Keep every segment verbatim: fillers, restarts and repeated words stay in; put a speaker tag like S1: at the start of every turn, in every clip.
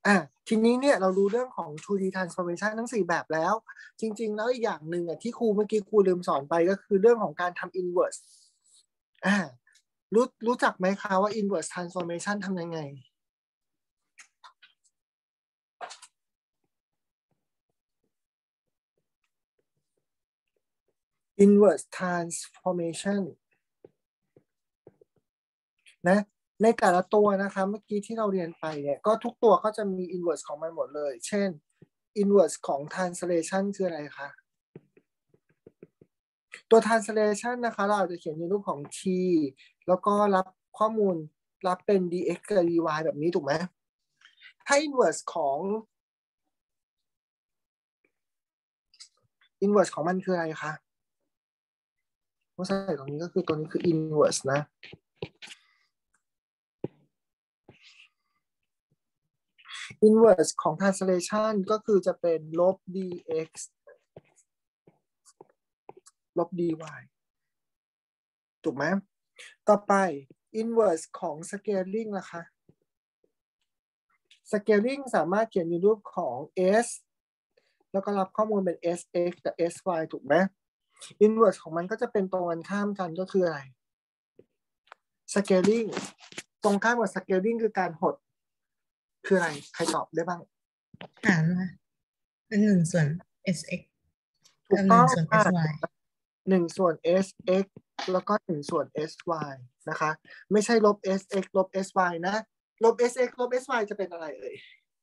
S1: อ่ะทีนี้เนี่ยเรารู้เรื่องของ ทู ดี transformation ทั้งสี่แบบแล้วจริงๆแล้วอีกอย่างหนึ่งอ่ะที่ครูเมื่อกี้ครูลืมสอนไปก็คือเรื่องของการทำ inverse อ่ารู้รู้จักไหมคะว่า inverse transformation ทำยังไง inverse transformation นะในแต่ละตัวนะคะเมื่อกี้ที่เราเรียนไปเนี่ยก็ทุกตัวก็จะมี inverse ของมันหมดเลยเช่น inverse ของ translation คืออะไรคะตัว translation นะคะเราอาจจะเขียนในรูปของ t แล้วก็รับข้อมูลรับเป็น dx กับ dy แบบนี้ถูกไหมถ้า inverse ของ inverse ของมันคืออะไรคะว่าใส่ตรงนี้ก็คือตัวนี้คือ inverse นะ inverse ของ translation ก็คือจะเป็นลบ dx ลบ dy ถูกไหมต่อไป inverse ของ scaling ล่ะคะ scaling สามารถเขียนในรูปของ s แล้วก็รับข้อมูลเป็น sx กับ sy ถูกไหม inverse ของมันก็จะเป็นตรงกันข้ามกันก็คืออะไร scaling ตรงข้ามกับ scaling คือการหดคืออะไรใครตอบได้บ้าง
S2: หารมาเป็นหนึ่งส่วน sx
S1: ถูก
S2: กับห
S1: ต้อง
S2: นึ่งส่วน
S1: ค่ะ
S2: sy
S1: หนึ่งส่วน sx แล้วก็หนึ่งส่วน sy นะคะไม่ใช่ลบ sx ลบ sy นะลบ sx ลบ sy จะเป็นอะไรเอ่ย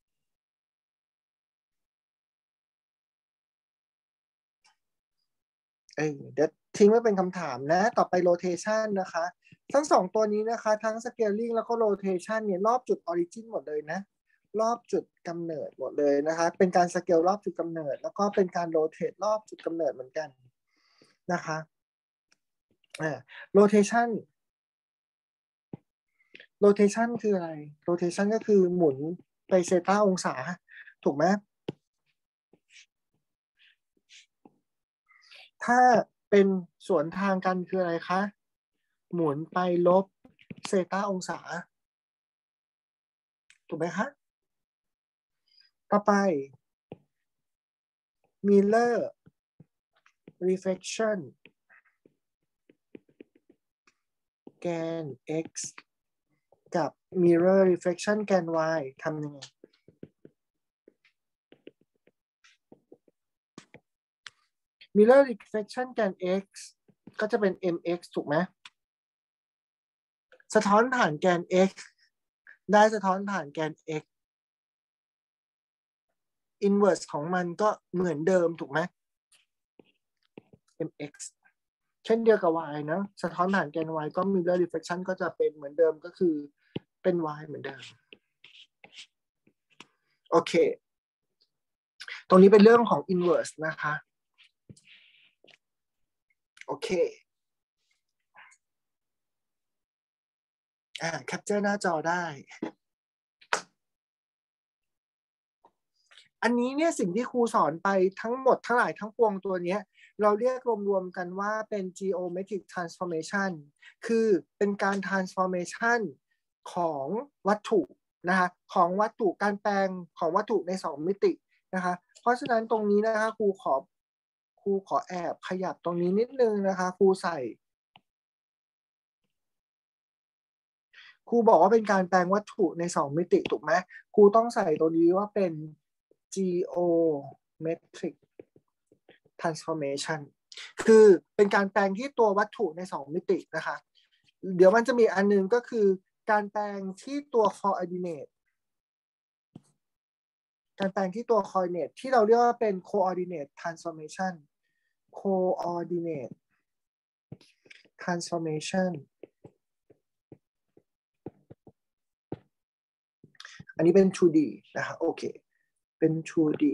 S1: เออเดี๋ยวทิ้งไว้เป็นคำถามนะต่อไป rotation นะคะทั้งสองตัวนี้นะคะทั้ง scaling แล้วก็ rotation เนี่ยรอบจุด origin หมดเลยนะรอบจุดกำเนิดหมดเลยนะคะเป็นการ scale รอบจุดกำเนิดแล้วก็เป็นการ rotate รอบจุดกำเนิดเหมือนกันนะคะอ่า rotation rotation คืออะไร rotation ก็คือหมุนไปเซต้าองศาถูกไหมถ้าเป็นสวนทางกันคืออะไรคะหมุนไปลบเซต้าองศาถูกไหมคะต่อไป mirror reflection แกน x กับ mirror reflection แกน y ทำยังไง mirror reflection แกน x ก็จะเป็น mx ถูกไหมสะท้อนผ่านแกน x ได้สะท้อนผ่านแกน x inverse ของมันก็เหมือนเดิมถูกไหม mx เช่นเดียวกับ y นะสะท้อนผ่านแกน y ก็ mirror reflection ก็จะเป็นเหมือนเดิมก็คือเป็น y เหมือนเดิมโอเคตรงนี้เป็นเรื่องของ inverse นะคะโอเคอ่า capture หน้าจอได้อันนี้เนี่ยสิ่งที่ครูสอนไปทั้งหมดทั้งหลายทั้งปวงตัวนี้เราเรียกรวมๆกันว่าเป็น geometric transformation คือเป็นการ transformation ของวัตถุนะคะของวัตถุการแปลงของวัตถุในสองมิตินะคะเพราะฉะนั้นตรงนี้นะคะครูขอครูขอแอบขยับตรงนี้นิดนึงนะคะครูใส่ครูบอกว่าเป็นการแปลงวัตถุในสองมิติถูกไหมครูต้องใส่ตัวนี้ว่าเป็น geometric transformation คือเป็นการแปลงที่ตัววัตถุในสองมิตินะคะเดี๋ยวมันจะมีอันนึงก็คือการแปลงที่ตัว coordinate การแปลงที่ตัว coordinate ที่เราเรียกว่าเป็น coordinate transformation coordinate transformation อันนี้เป็น ทู ดี นะคะโอเคเป็น ทู ดี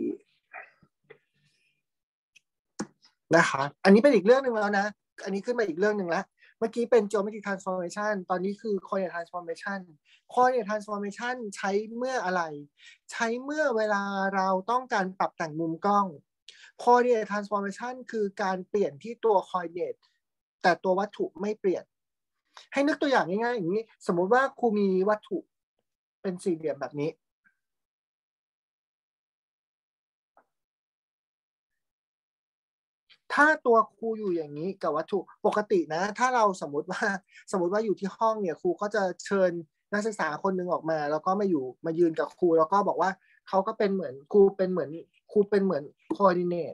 S1: นะคะอันนี้เป็นอีกเรื่องหนึ่งแล้วนะอันนี้ขึ้นมาอีกเรื่องหนึ่งแล้วเมื่อกี้เป็น geometric transformation ตอนนี้คือ coordinate transformation coordinate transformation ใช้เมื่ออะไรใช้เมื่อเวลาเราต้องการปรับแต่งมุมกล้อง coordinate transformation คือการเปลี่ยนที่ตัว coordinate แต่ตัววัตถุไม่เปลี่ยนให้นึกตัวอย่างง่ายๆอย่างนี้สมมุติว่าครูมีวัตถุเป็นสี่เหลี่ยมแบบนี้ถ้าตัวครูอยู่อย่างนี้กับวัตถุปกตินะถ้าเราสมมติว่าสมมติว่าอยู่ที่ห้องเนี่ยครูก็จะเชิญนักศึกษาคนหนึ่งออกมาแล้วก็มาอยู่มายืนกับครูแล้วก็บอกว่าเขาก็เป็นเหมือนครูเป็นเหมือนครูเป็นเหมือน coordinate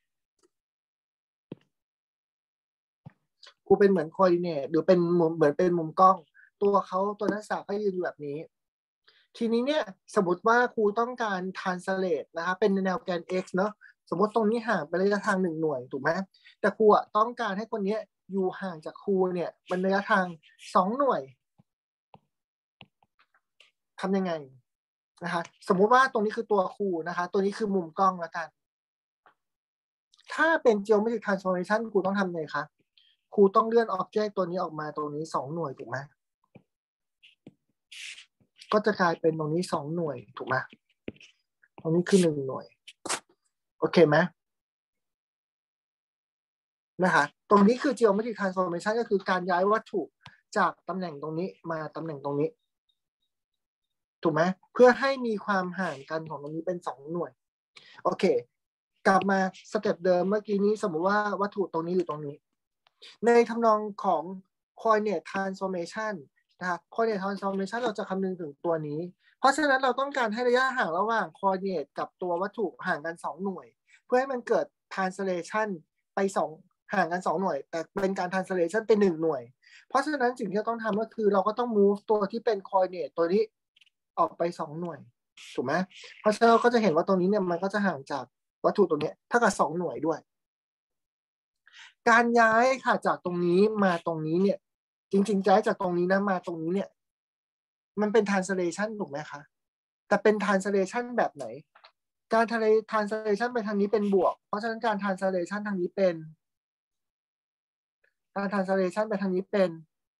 S1: ครูเป็นเหมือน coordinate หรือเป็นมุมเหมือนเป็นมุมกล้องตัวเขาตัวนักศึกษาก็ยืนอยู่แบบนี้ทีนี้เนี่ยสมมติว่าครูต้องการ translate นะคะเป็นแนวแกน x เนาะสมมติตรงนี้ห่างไประยะทางหนึ่งหน่วยถูกไหมแต่ครูอ่ะต้องการให้คนนี้อยู่ห่างจากครูเนี่ยเป็นระยะทางสองหน่วยทำยังไงนะคะสมมุติว่าตรงนี้คือตัวครูนะคะตัวนี้คือมุมกล้องแล้วกันถ้าเป็น geometric transformation ครูต้องทำไงคะครูต้องเลื่อน object ตัวนี้ออกมาตรงนี้สองหน่วยถูกไหมก็จะกลายเป็นตรงนี้สองหน่วยถูกไหมตรงนี้คือหนึ่งหน่วยโอเคไหมนะคะตรงนี้คือ geometric transformation ก็คือการย้ายวัตถุจากตำแหน่งตรงนี้มาตำแหน่งตรงนี้ถูกไหมเพื่อให้มีความห่างกันของตรงนี้เป็นสองหน่วยโอเคกลับมาสเต็ปเดิมเมื่อกี้นี้สมมุติว่าวัตถุตรงนี้อยู่ตรงนี้ในทำนองของ coordinate transformation นะคะ coordinate transformation เราจะคำนึงถึงตัวนี้เพราะฉะนั้นเราต้องการให้ระยะห่างระหว่าง coordinate กับตัววัตถุห่างกันสองหน่วยเพื่อให้มันเกิด translation ไปสองห่างกันสองหน่วยแต่เป็นการ translation เป็นหนึ่งหน่วยเพราะฉะนั้นสิ่งที่เราต้องทำก็คือเราก็ต้อง move ตัวที่เป็น coordinate ตัวนี้ออกไปสองหน่วยถูกไหมเพราะฉะนั้นเราก็จะเห็นว่าตรงนี้เนี่ยมันก็จะห่างจากวัตถุตรงนี้เท่ากับสองหน่วยด้วยการย้ายค่ะจากตรงนี้มาตรงนี้เนี่ยจริงๆย้ายจากตรงนี้นะมาตรงนี้เนี่ยมันเป็น translation ถูกไหมคะแต่เป็น translation แบบไหนการ translation ไปทางนี้เป็นบวกเพราะฉะนั้นการ translation ทางนี้เป็นการ translation ไปทางนี้เป็น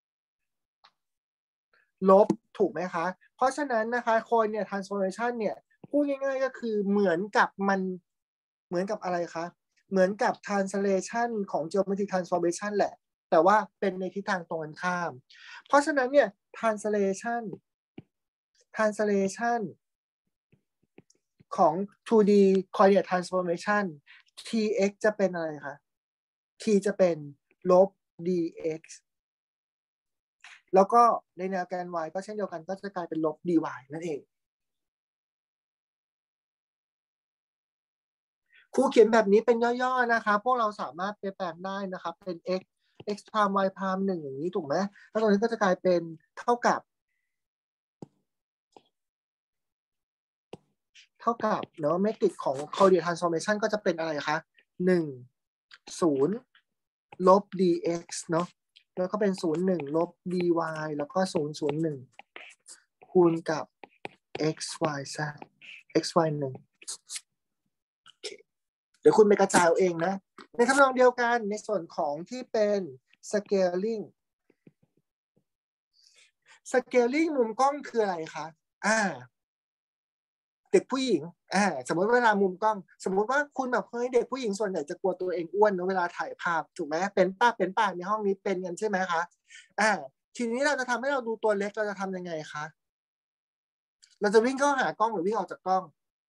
S1: ลบถูกไหมคะเพราะฉะนั้นนะคะคนเนี่ย transformation เนี่ยพูดง่ายๆก็คือเหมือนกับมันเหมือนกับอะไรคะเหมือนกับ translation ของ geometric transformation แหละแต่ว่าเป็นในทิศทางตรงกันข้ามเพราะฉะนั้นเนี่ย translation translation ของ ทู ดี coordinate transformation tx จะเป็นอะไรคะ t จะเป็นลบ dx แล้วก็ในแนวแกน y ก็เช่นเดียวกันก็จะกลายเป็นลบ dy นั่นเองครูเขียนแบบนี้เป็นย่อๆนะคะพวกเราสามารถไปแปลงได้นะครับเป็น x x prime y prime หนึ่งอย่างนี้ถูกไหมแล้วตรงนี้ก็จะกลายเป็นเท่ากับเท่ากับเนาะเมตริกของ coordinate transformation ก็จะเป็นอะไรคะหนึ่ง ศูนย์ลบ dx เนาะแล้วก็เป็นศูนย์ หนึ่งลบ dy แล้วก็ศูนย์ ศูนย์ หนึ่งคูณกับ xyz xy หนึ่งเดี๋ยวคุณไปกระจายเอาเองนะในทำนองเดียวกันในส่วนของที่เป็น scaling scaling มุมกล้องคืออะไรคะอ่าเด็กผู้หญิงอ่าสมมติเวลามุมกล้องสมมติว่าคุณแบบเฮ้ยเด็กผู้หญิงส่วนใหญ่จะกลัวตัวเองอ้วนเวลาถ่ายภาพถูกไหมเป็นป้าเป็นป้าในห้องนี้เป็นกันใช่ไหมคะอ่าทีนี้เราจะทำให้เราดูตัวเล็กเราจะทำยังไงคะเราจะวิ่งเข้าหากล้องหรือวิ่งออกจากกล้อง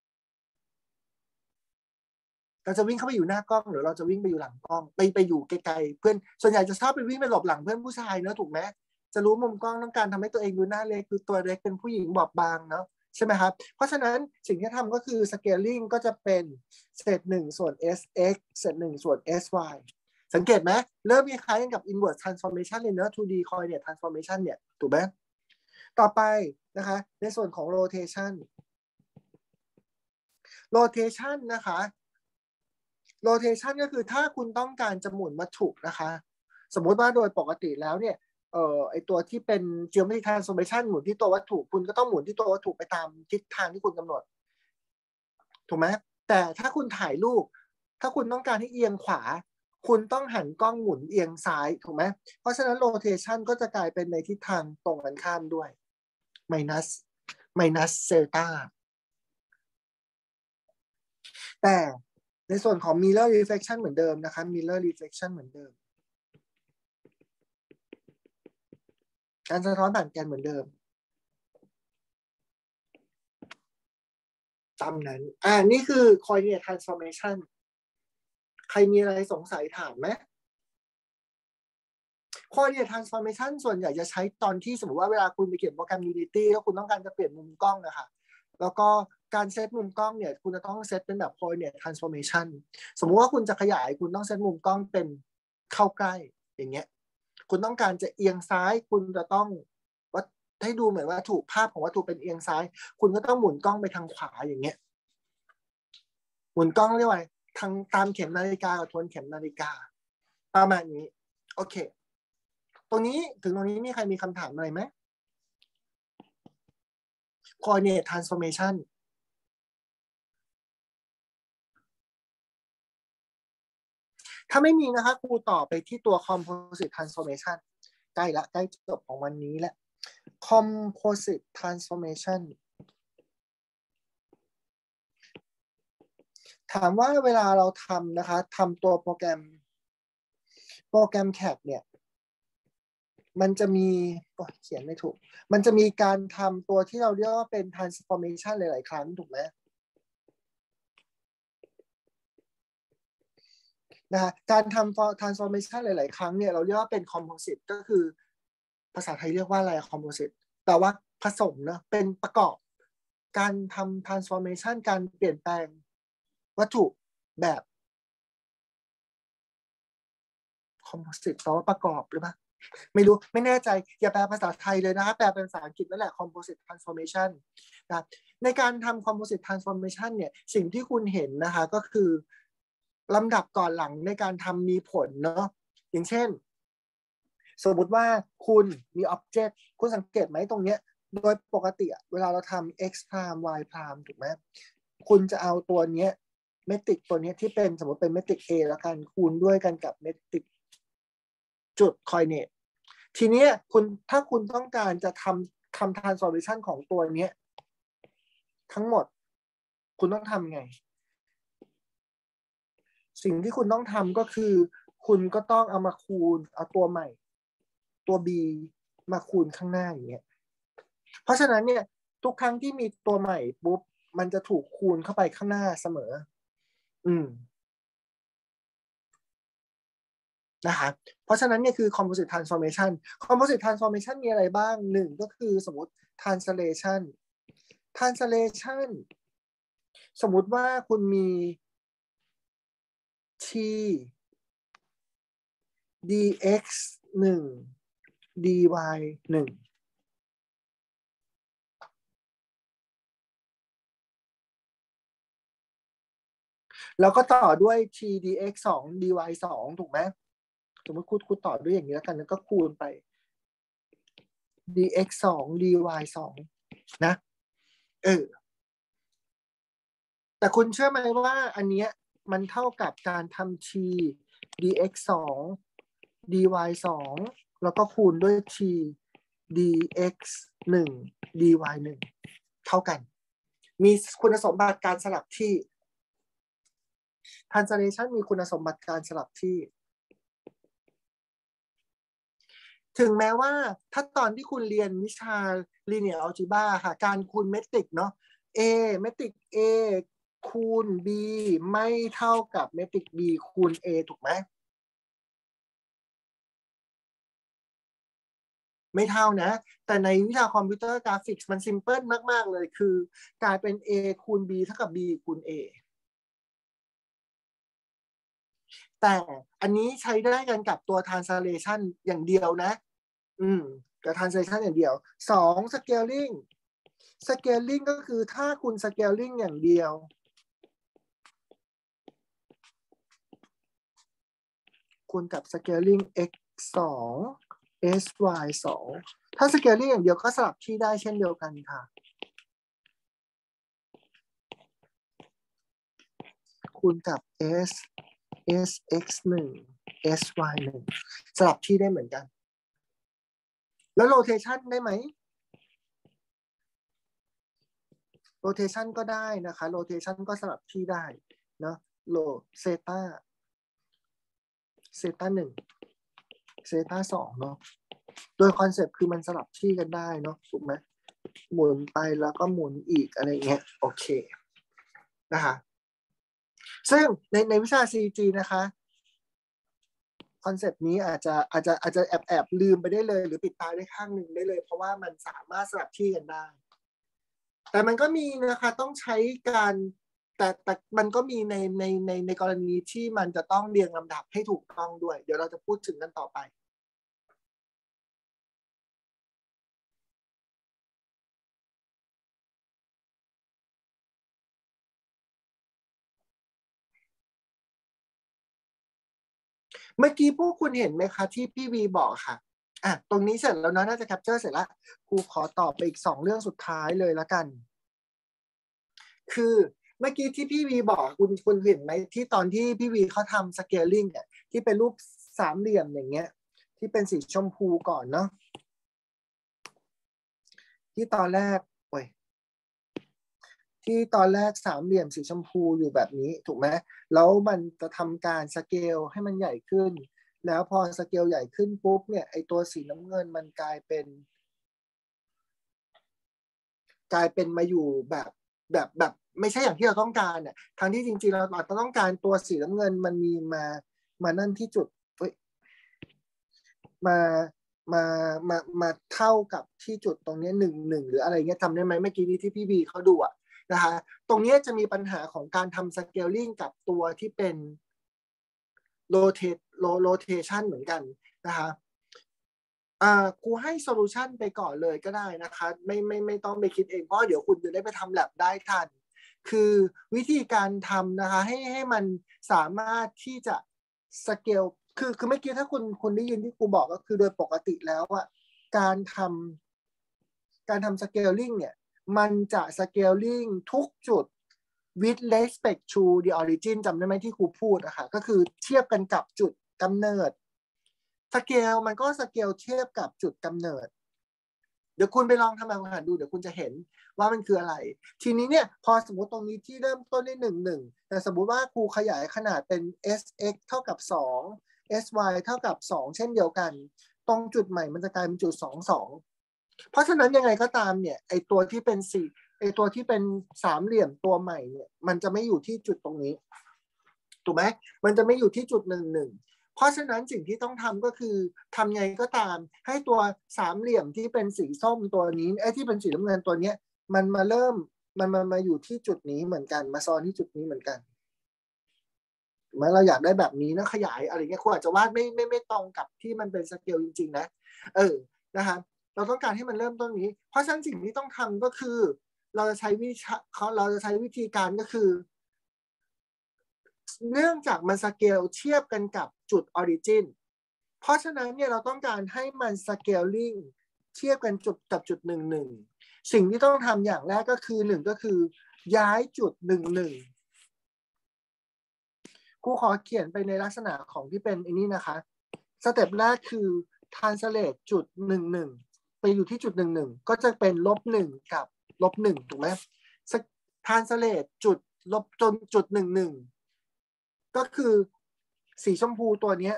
S1: เราจะวิ่งเข้าไปอยู่หน้ากล้องหรือเราจะวิ่งไปอยู่หลังกล้องไปไปอยู่ไกลๆเพื่อนส่วนใหญ่จะชอบไปวิ่งไปหลบหลังเพื่อนผู้ชายเนอะถูกไหมจะรู้มุมกล้องต้องการทำให้ตัวเองดูหน้าเล็กคือตัวเล็กเป็นผู้หญิงบอบบางเนาะใช่ไหมครับเพราะฉะนั้นสิ่งที่ทำก็คือ scaling ก็จะเป็นเศษหนึ่งส่วน sx เศษหนึ่งส่วน sy สังเกตไหมเริ่มคล้ายๆกับ inverse transformation เลยเนอะ ทู ดี coordinate transformation เนี่ยถูกไหมต่อไปนะคะในส่วนของ rotation rotation นะคะ rotation ก็คือถ้าคุณต้องการจะหมุนวัตถุนะคะสมมุติว่าโดยปกติแล้วเนี่ยเอ่อไอตัวที่เป็น geometric transformation หมุนที่ตัววัตถุคุณก็ต้องหมุนที่ตัววัตถุไปตามทิศทางที่คุณกำหนดถูกไหมแต่ถ้าคุณถ่ายรูปถ้าคุณต้องการให้เอียงขวาคุณต้องหันกล้องหมุนเอียงซ้ายถูกไหมเพราะฉะนั้น rotation ก็จะกลายเป็นในทิศทางตรงกันข้ามด้วย minus minus delta แต่ในส่วนของ mirror reflection เหมือนเดิมนะคะ mirror reflection เหมือนเดิมการสะท้อนผ่านแกนเหมือนเดิมตามนั้นอ่านี่คือ coordinate transformation ใครมีอะไรสงสัยถามไหมCoordinate Transformation ส่วนใหญ่จะใช้ตอนที่สมมติว่าเวลาคุณไปเขียนโปรแกรม Unity แล้วคุณต้องการจะเปลี่ยนมุมกล้องนะคะแล้วก็การเซตมุมกล้องเนี่ยคุณจะต้องเซตเป็นแบบ Coordinate Transformation สมมุติว่าคุณจะขยายคุณต้องเซตมุมกล้องเป็นเข้าใกล้อย่างเงี้ยคุณต้องการจะเอียงซ้ายคุณจะต้องวัดให้ดูเหมือนว่าถูกภาพของวัตถุเป็นเอียงซ้ายคุณก็ต้องหมุนกล้องไปทางขวาอย่างเงี้ยหมุนกล้องเรียกว่าทางตามเข็มนาฬิกากับทวนเข็มนาฬิกาประมาณนี้โอเคตรงนี้ถึงตรงนี้มีใครมีคำถามอะไรไหม Coordinate Transformation ถ้าไม่มีนะคะครูต่อไปที่ตัว Composite Transformation ใกล้ละใกล้จบของวันนี้แล้ว Composite Transformation ถามว่าเวลาเราทำนะคะทำตัวโปรแกรมโปรแกรม ซี เอ ดี เนี่ยมันจะมีเขียนไม่ถูกมันจะมีการทำตัวที่เราเรียกว่าเป็น transformation หลายๆครั้งถูกไหมนะการทำ transformation หลายๆครั้งเนี่ยเราเรียกว่าเป็น composite ก็คือภาษาไทยเรียกว่าอะไร composite แต่ว่าผสมนะเป็นประกอบการทำ transformation การเปลี่ยนแปลงวัตถุแบบ composite แปลว่าประกอบหรือเปล่าไม่รู้ไม่แน่ใจอย่าแปลภาษาไทยเลยนะคะแปลเป็นภาษาอังกฤษนั่นแหละ composite transformation นะในการทำ composite transformation เนี่ยสิ่งที่คุณเห็นนะคะก็คือลำดับก่อนหลังในการทำมีผลเนาะอย่างเช่นสมมติว่าคุณมี object คุณสังเกตไหมตรงเนี้ยโดยปกติเวลาเราทำ x prime y prime ถูกไหมคุณจะเอาตัวเนี้ยเมตริกตัวนี้ที่เป็นสมมติเป็นเมตริก a แล้วกันคูณด้วยกันกับเมตริกจุด coordinate ทีนี้คุณถ้าคุณต้องการจะทำทำ transformation ของตัวนี้ทั้งหมดคุณต้องทำไงสิ่งที่คุณต้องทำก็คือคุณก็ต้องเอามาคูณเอาตัวใหม่ตัว b มาคูณข้างหน้าอย่างเงี้ยเพราะฉะนั้นเนี่ยทุกครั้งที่มีตัวใหม่ปุ๊บมันจะถูกคูณเข้าไปข้างหน้าเสมออืมนะคะเพราะฉะนั้นเนี่ยคือ composite transformation composite transformation มีอะไรบ้างหนึ่งก็คือสมมติ translation translation สมมุติว่าคุณมี t dx หนึ่ง dy หนึ่งแล้วก็ต่อด้วย t dx สอง dy สองถูกไหมสมมติคูณคูณต่อด้วยอย่างนี้แล้วกันแล้วก็คูณไป dx สอง dy สองนะเออแต่คุณเชื่อไหมว่าอันเนี้ยมันเท่ากับการทำ t dx สอง dy สองแล้วก็คูณด้วย t dx หนึ่ง dy หนึ่งเท่ากันมีคุณสมบัติการสลับที่ translation มีคุณสมบัติการสลับที่ถึงแม้ว่าถ้าตอนที่คุณเรียนวิชา linear algebra ค่ะการคูณเมตริกเนาะ a เมตริก a คูณ b ไม่เท่ากับเมตริก b คูณ a ถูกไหมไม่เท่านะแต่ในวิชาคอมพิวเตอร์กราฟิกส์มันซิมเพิลมากๆเลยคือกลายเป็น a คูณ b เท่ากับ b คูณ a แต่อันนี้ใช้ได้กันกับตัว translation อย่างเดียวนะอืมกับ translation อย่างเดียวสอง scaling scaling ก็คือถ้าคุณ scaling อย่างเดียวคูณกับ scaling x สอง sy สองถ้า scaling อย่างเดียวก็สลับที่ได้เช่นเดียวกันค่ะคูณกับ s sx หนึ่ง sy หนึ่งสลับที่ได้เหมือนกันแล้ว rotation ได้ไหม rotation ก็ได้นะคะ rotation ก็สลับที่ได้เนาะโลเซตาเซตาหนึ่งเซตาสองเนาะโดยคอนเซปต์คือมันสลับที่กันได้เนาะถูกไหมหมุนไปแล้วก็หมุนอีกอะไรเงี้ยโอเคนะคะซึ่งในในวิชา ซี จี นะคะคอนเซปต์นี้อาจจะอาจจะอาจจะแอบแอบลืมไปได้เลยหรือปิดตาได้ข้างหนึ่งได้เลยเพราะว่ามันสามารถสลับที่กันได้แต่มันก็มีนะคะต้องใช้การแต่แต่มันก็มีในในในในกรณีที่มันจะต้องเรียงลำดับให้ถูกต้องด้วยเดี๋ยวเราจะพูดถึงกันต่อไปเมื่อกี้พวกคุณเห็นไหมคะที่พี่วีบอกค่ะอ่ะตรงนี้เสร็จแล้วนะน่าจะแคปเจอร์เสร็จแล้วครูขอตอบไปอีกสองเรื่องสุดท้ายเลยละกันคือเมื่อกี้ที่พี่วีบอกคุณคุณเห็นไหมที่ตอนที่พี่วีเขาทำสเกลลิ่งเนี่ยที่เป็นรูปสามเหลี่ยมอย่างเงี้ยที่เป็นสีชมพูก่อนเนาะที่ตอนแรกโอ้ยที่ตอนแรกสามเหลี่ยมสีชมพูอยู่แบบนี้ถูกไหมแล้วมันจะทำการสเกลให้มันใหญ่ขึ้นแล้วพอสเกลใหญ่ขึ้นปุ๊บเนี่ยไอตัวสีน้ำเงินมันกลายเป็นกลายเป็นมาอยู่แบบแบบแบบไม่ใช่อย่างที่เราต้องการเนี่ยทั้งที่จริงๆเราเราต้องการตัวสีน้ำเงินมันมีมามานั่นที่จุดมามามามาเท่ากับที่จุดตรงนี้หนึ่งหนึ่งหรืออะไรเงี้ยจำได้ไหมเมื่อกี้นี้ที่พี่บีเขาดูอะนะคะตรงนี้จะมีปัญหาของการทำสเกลลิ่งกับตัวที่เป็นโรเทโรเทชันเหมือนกันนะคะอ่าครูให้โซลูชันไปก่อนเลยก็ได้นะคะไม่ไม่ไม่ต้องไปคิดเองเพราะเดี๋ยวคุณจะได้ไปทำแลบได้ทันคือวิธีการทำนะคะให้ให้มันสามารถที่จะสเกลคือคือเมื่อกี้ถ้าคุณคุณได้ยินที่ครูบอกก็คือโดยปกติแล้วอะการทำการทำสเกลลิ่งเนี่ยมันจะสเกลลิ่งทุกจุด with respect to the origin จำได้ไหมที่ครูพูดอะค่ะก็คือเทียบกันกับจุดกำเนิดสเกลมันก็สเกลเทียบกับจุดกำเนิดเดี๋ยวคุณไปลองทำแบบฝึกหัดดูเดี๋ยวคุณจะเห็นว่ามันคืออะไรทีนี้เนี่ยพอสมมติตรงนี้ที่เริ่มต้นด้วยหนึ่งหนึ่งแต่สมมุติว่าครูขยายขนาดเป็น sx เท่ากับสอง sy เท่ากับสองเช่นเดียวกันตรงจุดใหม่มันจะกลายเป็นจุดสองสองเพราะฉะนั้นยังไงก็ตามเนี่ยไอตัวที่เป็นสี่ไอตัวที่เป็นสามเหลี่ยมตัวใหม่เนี่ยมันจะไม่อยู่ที่จุดตรงนี้ถูกไหมมันจะไม่อยู่ที่จุดหนึ่งหนึ่งเพราะฉะนั้นสิ่งที่ต้องทำก็คือทำไงก็ตามให้ตัวสามเหลี่ยมที่เป็นสีส้มตัวนี้ไอ้ที่เป็นสีน้ำเงินตัวเนี้ยมันมาเริ่มมันมามาอยู่ที่จุดนี้เหมือนกันมาซ้อนที่จุดนี้เหมือนกันเมื่อเราอยากได้แบบนี้นะขยายอะไรเงี้ยคุณอาจจะวาดไม่ไม่ไม่ตรงกับที่มันเป็นสเกลจริงๆนะเออนะคะเราต้องการให้มันเริ่มต้นนี้เพราะฉะนั้นสิ่งที่ต้องทำก็คือเราจะใช้วิชาเขาเราจะใช้วิธีการก็คือเนื่องจากมันสเกลเทียบกันกับจุดออริจินเพราะฉะนั้นเนี่ยเราต้องการให้มันสเกลลิงเทียบกันจุดกับจุดหนึ่งหนึ่งสิ่งที่ต้องทำอย่างแรกก็คือหนึ่งก็คือย้ายจุดหนึ่งหนึ่งครูขอเขียนไปในลักษณะของที่เป็นอันนี้นะคะสเต็ปแรกคือ translate จุดหนึ่งหนึ่งไปอยู่ที่จุดหนึ่งหนึ่งก็จะเป็นลบหนึ่งกับลบหนึ่งถูกไหม translate จุดลบจนจุดหนึ่งหนึ่งก็คือสีชมพูตัวนี้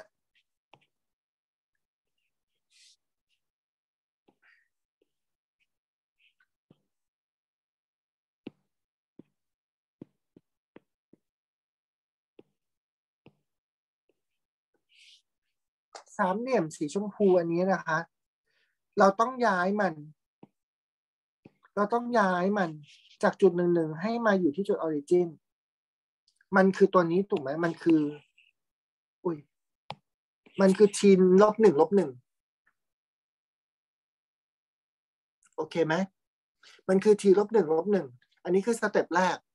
S1: สามเหลี่ยมสีชมพูอันนี้นะคะเราต้องย้ายมันเราต้องย้ายมันจากจุดหนึ่งหนึ่งให้มาอยู่ที่จุดออริจินมันคือตัวนี้ถูกไหมมันคืออุ้ยมันคือทีนลบหนึ่งลบหนึ่งโอเคไหมมันคือทีลบหนึ่งลบหนึ่งอันนี้คือสเต็ปแรก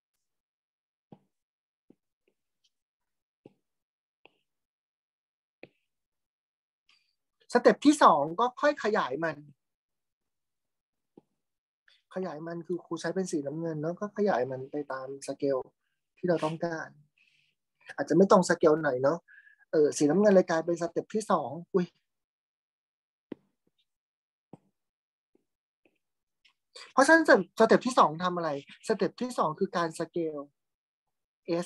S1: สเต็ปที่สองก็ค่อยขยายมันขยายมันคือครูใช้เป็นสีน้ำเงินแล้วก็ขยายมันไปตามสเกลที่เราต้องการอาจจะไม่ตรงสเกลหน่อยเนาะเออสีน้ำเงินเลยกลายเป็นสเต็ปที่สองอุ้ยเพราะฉะนั้นสเต็ปที่สองทำอะไรสเต็ปที่สองคือการสเกล s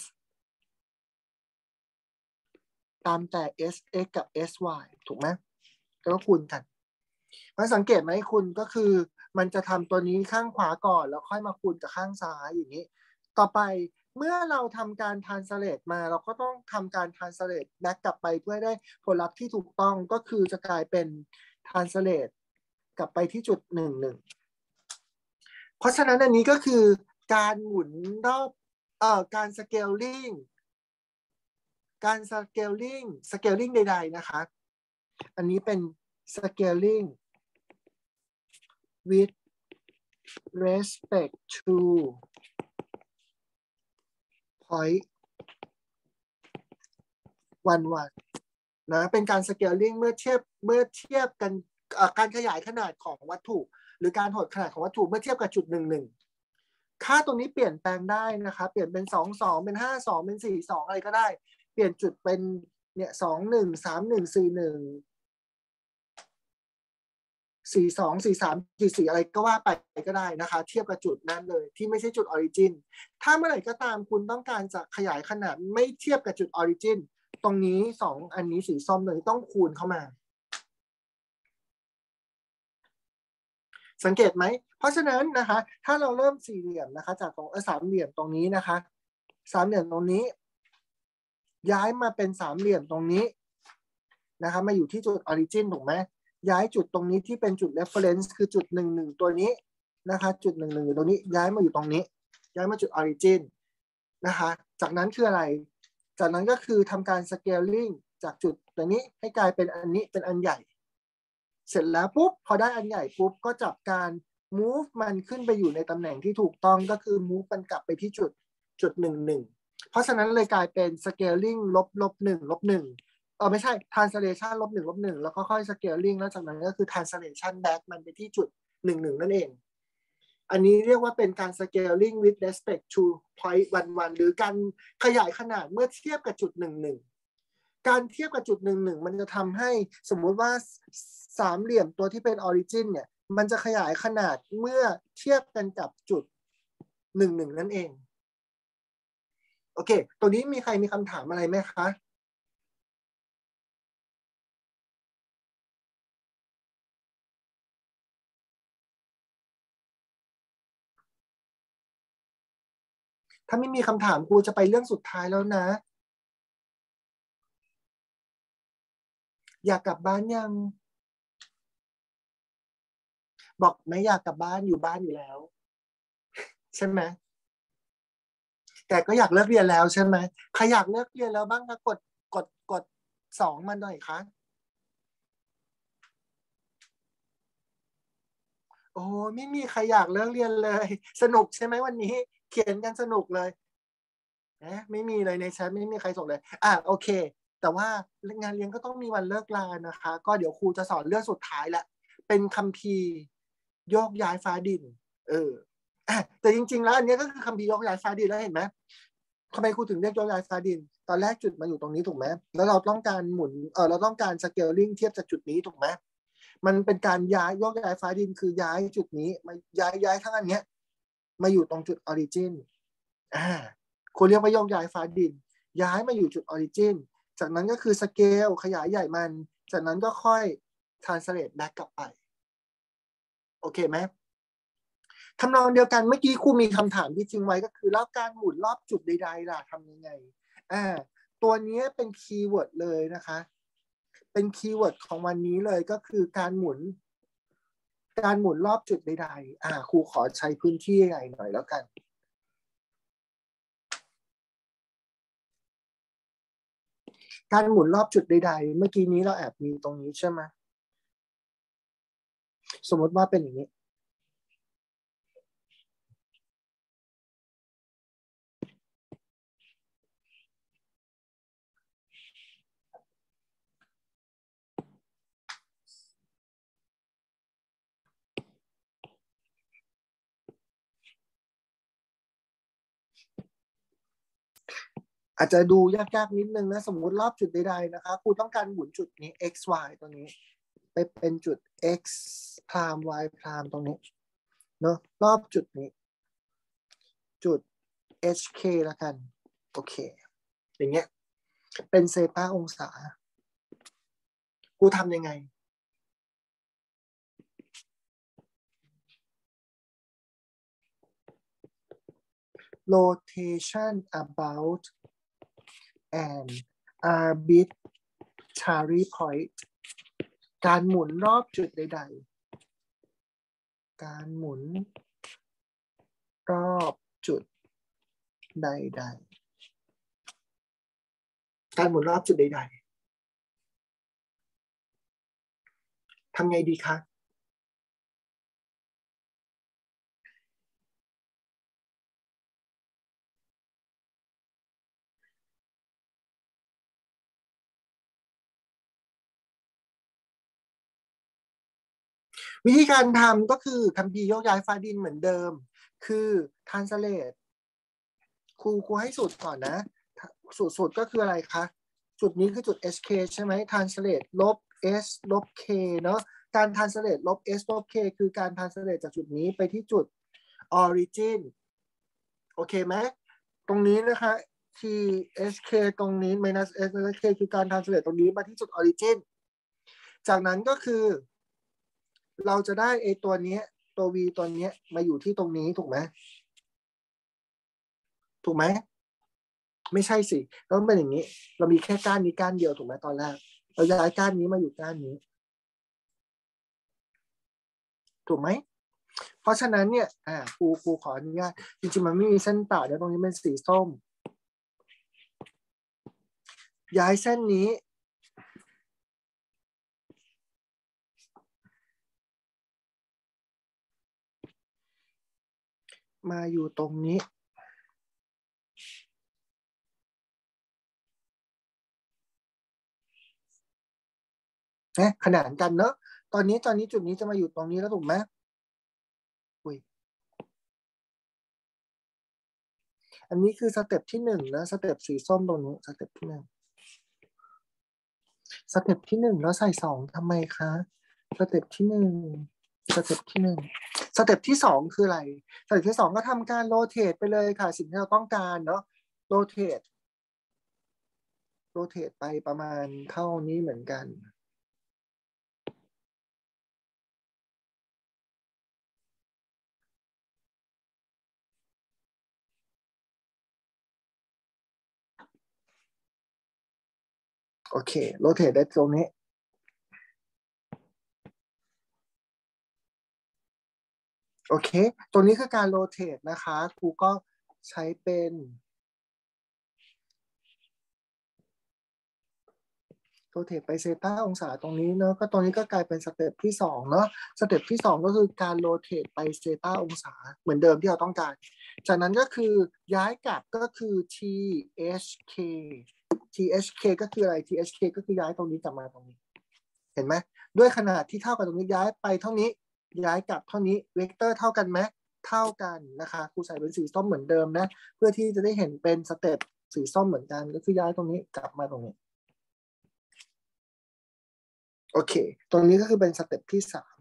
S1: ตามแต่ sx กับ sy ถูกไหมแล้วก็คูณกันมันสังเกตไหมคุณก็คือมันจะทำตัวนี้ข้างขวาก่อนแล้วค่อยมาคูณกับข้างซ้ายอย่างนี้ต่อไปเมื่อเราทำการ translate มาเราก็ต้องทำการ translate back กลับไปเพื่อได้ผลลัพธ์ที่ถูกต้องก็คือจะกลายเป็น translate กลับไปที่จุดหนึ่งหนึ่งเพราะฉะนั้นอันนี้ก็คือการหมุนรอบเอ่อการ scaling การ scaling scaling ใดๆนะคะอันนี้เป็น scaling with respect to point one one นะเป็นการ scaling เมื่อเทียบเมื่อเทียบกันการขยายขนาดของวัตถุหรือการหดขนาดของวัตถุเมื่อเทียบกับจุดหนึ่งหนึ่งค่าตรงนี้เปลี่ยนแปลงได้นะคะเปลี่ยนเป็นสองสองเป็นห้าสองเป็นสี่สองอะไรก็ได้เปลี่ยนจุดเป็นเนี่ยสองหนึ่งสามหนึ่งสี่หนึ่งสี่สองสี่สามสี่สี่อะไรก็ว่าไปก็ได้นะคะเทียบกับจุดนั้นเลยที่ไม่ใช่จุดออริจินถ้าเมื่อไหร่ก็ตามคุณต้องการจะขยายขนาดไม่เทียบกับจุดออริจินตรงนี้สองอันนี้สีส้มเลยต้องคูณเข้ามาสังเกตไหมเพราะฉะนั้นนะคะถ้าเราเริ่มสี่เหลี่ยมนะคะจากตรงสามเหลี่ยมตรงนี้นะคะสามเหลี่ยมตรงนี้ย้ายมาเป็นสามเหลี่ยมตรงนี้นะคะมาอยู่ที่จุดออริจินถูกไหมย้ายจุดตรงนี้ที่เป็นจุด reference คือจุดหนึ่งหนึ่งตัวนี้นะคะจุดหนึ่งหนึ่งอยู่ตรงนี้ย้ายมาอยู่ตรงนี้ย้ายมาจุดออริจินนะคะจากนั้นคืออะไรจากนั้นก็คือทำการ scaling จากจุดตรงนี้ให้กลายเป็นอันนี้เป็นอันใหญ่เสร็จแล้วปุ๊บพอได้อันใหญ่ปุ๊บก็จับการ move มันขึ้นไปอยู่ในตำแหน่งที่ถูกต้องก็คือ move มันกลับไปที่จุดจุดหนึ่งหนึ่งเพราะฉะนั้นเลยกลายเป็น scaling ลบลบหนึ่งลบหนึ่งเออไม่ใช่ translation ลบหนึ่งลบหนึ่งแล้วก็ค่อย scaling แล้วจากนั้นก็คือ translation back มันไปที่จุดหนึ่งหนึ่งนั่นเองอันนี้เรียกว่าเป็นการ scaling with respect to point one one หรือการขยายขนาดเมื่อเทียบกับจุดหนึ่งหนึ่งการเทียบกับจุดหนึ่งหนึ่งมันจะทำให้สมมุติว่าสามเหลี่ยมตัวที่เป็นออริจินเนี่ยมันจะขยายขนาดเมื่อเทียบกันกับจุดหนึ่งหนึ่งนั่นเองโอเคตัวนี้มีใครมีคำถามอะไรไหมคะถ้าไม่มีคำถามครูจะไปเรื่องสุดท้ายแล้วนะอยากกลับบ้านยังบอกไม่อยากกลับบ้านอยู่บ้านอยู่แล้วใช่ไหมแต่ก็อยากเลิกเรียนแล้วใช่ไหมใครอยากเลิกเรียนแล้วบ้างคะกดกดกดสองมาหน่อยคะโอ้ไม่มีใครอยากเลิกเรียนเลยสนุกใช่ไหมวันนี้เขียนกันสนุกเลยนะไม่มีเลยในแชทไม่มีใครส่งเลยอ่ะโอเคแต่ว่างานเรียนก็ต้องมีวันเลิกลานะคะก็เดี๋ยวครูจะสอนเรื่องสุดท้ายแหละเป็นคัมภีร์โยกย้ายฟ้าดินเอออ่ะแต่จริงๆแล้วอันนี้ก็คือคัมภีร์โยกย้ายฟ้าดินแล้วเห็นไหมทำไมครูถึงเรียกโยกย้ายฟ้าดินตอนแรกจุดมาอยู่ตรงนี้ถูกไหมแล้วเราต้องการหมุนเออเราต้องการสเกลลิ่งเทียบจากจุดนี้ถูกไหมมันเป็นการย้ายโยกย้ายฟ้าดินคือย้ายจุดนี้มาย้ายย้ายทั้งอันเนี้ยมาอยู่ตรงจุดออริจินอ่าคุณเรียกว่าโยกย้ายฟ้าดินย้ายมาอยู่จุดออริจินจากนั้นก็คือสเกลขยายใหญ่มันจากนั้นก็ค่อย translate back กลับไปโอเคไหมทำนองเดียวกันเมื่อกี้ครูมีคำถามที่ทิ้งไว้ก็คือแล้วการหมุนรอบจุดใดๆล่ะทำยังไงอ่าตัวนี้เป็นคีย์เวิร์ดเลยนะคะเป็นคีย์เวิร์ดของวันนี้เลยก็คือการหมุนการหมุนรอบจุดใดๆอ่าครูขอใช้พื้นที่ใหญ่หน่อยแล้วกันการหมุนรอบจุดใดๆเมื่อกี้นี้เราแอบมีตรงนี้ใช่ไหมสมมติว่าเป็นอย่างนี้อาจจะดูยากๆนิดนึงนะสมมติรอบจุดใดๆนะคะครูต้องการหมุนจุดนี้ x y ตัวนี้ไปเป็นจุด x พราม y พรามตรงนี้เนาะรอบจุดนี้จุด hk ละกันโอเคอย่างเงี้ยเป็นเซตาองศากูทำยังไง rotation about an arbitrary point การหมุนรอบจุดใดๆการหมุนรอบจุดใดๆการหมุนรอบจุดใดๆทำไงดีคะวิธีการทำก็คือคัมภีร์โยกย้ายฟ้าดินเหมือนเดิมคือ translate ครูครูให้สูตรก่อนนะสูตรสูตรก็คืออะไรคะจุดนี้คือจุด sk ใช่ไหม translate ลบ s ลบ k เนาะการ translate ลบ s ลบ k คือการ translate จากจุดนี้ไปที่จุด origin โอเคไหมตรงนี้นะคะ tsk ตรงนี้ minus s minus k คือการ translate ตรงนี้มาที่จุด origin จากนั้นก็คือเราจะได้ไอตัวนี้ตัว v ตัวนี้มาอยู่ที่ตรงนี้ถูกไหมถูกไหมไม่ใช่สิต้องเป็นอย่างนี้เรามีแค่ก้านนี้ก้านเดียวถูกไหมตอนแรกเราย้ายก้านนี้มาอยู่ก้านนี้ถูกไหมเพราะฉะนั้นเนี่ยอ่าครูครูขออนุญาตจริงๆมันไม่มีเส้นตัดนะตรงนี้เป็นสีส้มย้ายเส้นนี้มาอยู่ตรงนี้นะขนานกันเนอะตอนนี้ตอนนี้จุดนี้จะมาอยู่ตรงนี้แล้วถูกไหมอุ้ยอันนี้คือสเต็ปที่หนึ่งนะสเต็ปสีส้มตรงนี้สเต็ปที่หนึ่งสเต็ปที่หนึ่งแล้วใส่สองทำไมคะสเต็ปที่หนึ่งสเต็ปที่หนึ่งสเต็ปที่สองคืออะไรสเต็ปที่สองก็ทำการโรเตทไปเลยค่ะสิ่งที่เราต้องการเนาะโรเตทโรเตทไปประมาณเท่านี้เหมือนกันโอเคโรเตทได้ตรงนี้โอเคตรงนี้คือการโรเตทนะคะครูก็ใช้เป็นโรเตทไปเซต้าองศาตรงนี้เนาะก็ตรงนี้ก็กลายเป็นสเต็ปที่สองเนาะสเต็ปที่สองก็คือการโรเตทไปเซต้าองศาเหมือนเดิมที่เราต้องการจากนั้นก็คือย้ายกลับก็คือ thk thk ก็คืออะไร thk ก็คือย้ายตรงนี้กลับมาตรงนี้เห็นไหมด้วยขนาดที่เท่ากับตรงนี้ย้ายไปเท่านี้ย้ายกลับเท่านี้เวกเตอร์เท่ากันไหมเท่ากันนะคะครูใส่เป็นสีส้มเหมือนเดิมนะเพื่อที่จะได้เห็นเป็นสเต็ปสีส้มเหมือนกันก็คือย้ายตรงนี้กลับมาตรงนี้โอเคตรงนี้ก็คือเป็นสเต็ปที่สาม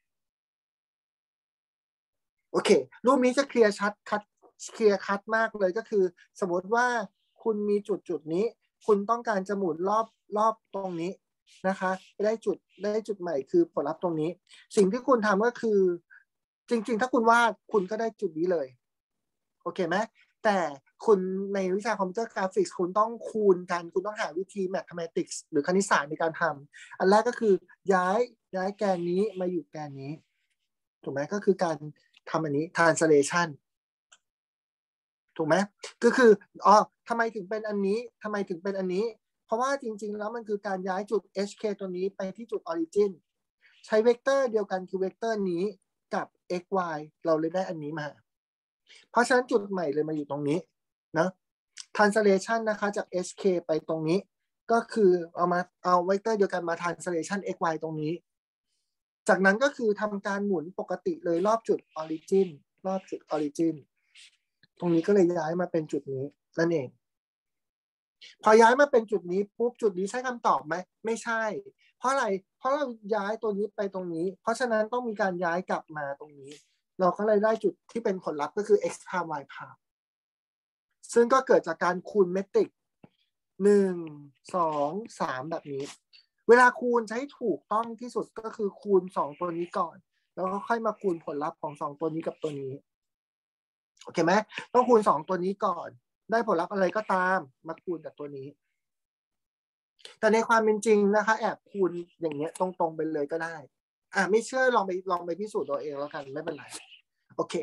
S1: โอเครูปนี้จะเคลียร์ชัดคัดเคลียร์คัดมากเลยก็คือสมมติว่าคุณมีจุดจุดนี้คุณต้องการจะหมุนรอบรอบตรงนี้นะคะได้จุดได้จุดใหม่คือผลลัพธ์ตรงนี้สิ่งที่คุณทำก็คือจริงๆถ้าคุณวาดคุณก็ได้จุดนี้เลยโอเคไหมแต่คุณในวิชาคอมพิวเตอร์กราฟิกคุณต้องคูณกันคุณต้องหาวิธี mathematics หรือคณิตศาสตร์ในการทำอันแรกก็คือย้ายย้ายแกนนี้มาอยู่แกนนี้ถูกไหมก็คือการทำอันนี้ translation ถูกไหมก็คืออ๋อทำไมถึงเป็นอันนี้ทำไมถึงเป็นอันนี้เพราะว่าจริงๆแล้วมันคือการย้ายจุด hk ตัวนี้ไปที่จุด origin ใช้เวกเตอร์เดียวกันคือเวกเตอร์นี้กับ xy เราเลยได้อันนี้มาเพราะฉะนั้นจุดใหม่เลยมาอยู่ตรงนี้นะ translation นะคะจาก hk ไปตรงนี้ก็คือเอามาเอาเวกเตอร์เดียวกันมา translation xy ตรงนี้จากนั้นก็คือทำการหมุนปกติเลยรอบจุด origin รอบจุด origin ตรงนี้ก็เลยย้ายมาเป็นจุดนี้นั่นเองพอย้ายมาเป็นจุดนี้ปุ๊บจุดนี้ใช่คำตอบไหมไม่ใช่เพราะอะไรเพราะเราย้ายตัวนี้ไปตรงนี้เพราะฉะนั้นต้องมีการย้ายกลับมาตรงนี้เราก็เลยได้จุดที่เป็นผลลัพธ์ก็คือ x พา y พาซึ่งก็เกิดจากการคูณเมตริกหนึ่งสองสามแบบนี้เวลาคูณใช้ถูกต้องที่สุดก็คือคูณสองตัวนี้ก่อนแล้วก็ค่อยมาคูณผลลัพธ์ของสองตัวนี้กับตัวนี้โอเคไหมต้องคูณสองตัวนี้ก่อนได้ผลลัพธ์อะไรก็ตามมาคูณกับตัวนี้แต่ในความเป็นจริงนะคะแอบคูณอย่างเงี้ยตรงๆไปเลยก็ได้อ่ะไม่เชื่อลองไปลองไปพิสูจน์ตัวเองแล้วกันไม่เป็นไรโอเค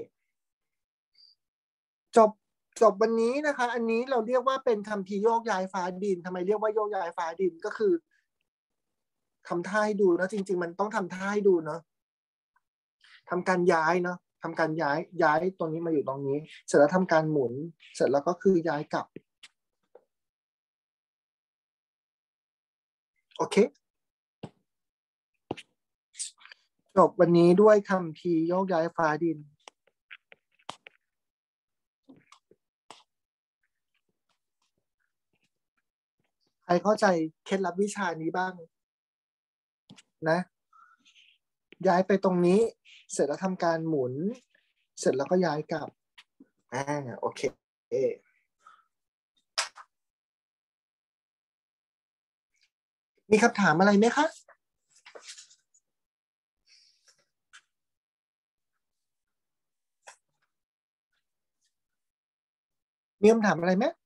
S1: จบจบวันนี้นะคะอันนี้เราเรียกว่าเป็นคัมภีร์โยกย้ายฟ้าดินทำไมเรียกว่าโยกย้ายฟ้าดินก็คือทำท่าให้ดูนะจริงๆมันต้องทำท่าให้ดูเนาะทำการย้ายเนาะทำการย้ายย้ายตรงนี้มาอยู่ตรงนี้เสร็จแล้วทำการหมุนเสร็จแล้วก็คือย้ายกลับโอเคจบวันนี้ด้วยคัมภีร์โยกย้ายฟ้าดินใครเข้าใจเคล็ดลับวิชานี้บ้างนะย้ายไปตรงนี้เสร็จแล้วทำการหมุนเสร็จแล้วก็ย้ายกลับอ่าโอเคมีคำถามอะไรไหมคะมีคำถามอะไรไหม